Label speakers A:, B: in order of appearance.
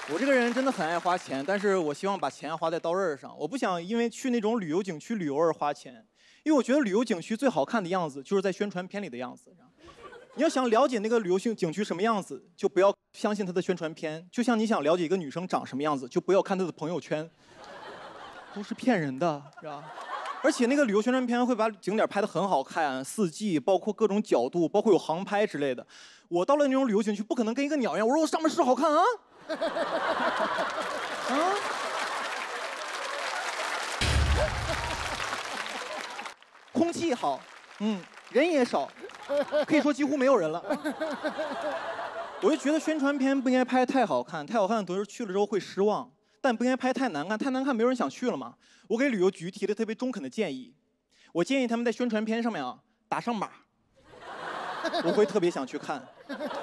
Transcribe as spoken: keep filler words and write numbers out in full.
A: 我这个人真的很爱花钱，但是我希望把钱花在刀刃上。我不想因为去那种旅游景区旅游而花钱，因为我觉得旅游景区最好看的样子就是在宣传片里的样子。你要想了解那个旅游景区什么样子，就不要相信它的宣传片。就像你想了解一个女生长什么样子，就不要看她的朋友圈，都是骗人的，是吧？而且那个旅游宣传片会把景点拍得很好看，四季，包括各种角度，包括有航拍之类的。我到了那种旅游景区，不可能跟一个鸟一样，我说我上面是好看啊。啊！空气好，嗯，人也少，可以说几乎没有人了。我就觉得宣传片不应该拍太好看，太好看的同时去了之后会失望，但不应该拍太难看，太难看没有人想去了嘛。我给旅游局提了特别中肯的建议，我建议他们在宣传片上面啊打上码，我会特别想去看。